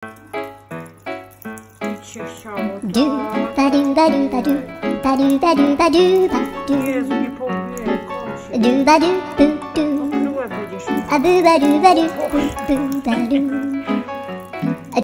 Nic się chciało. Du ba du ba du ba du ba du ba du ba du ba du. Jezu, nie powiem, kończy. Du ba du bu du. Oplułę będziesz. A bu ba du ba du bu ba du.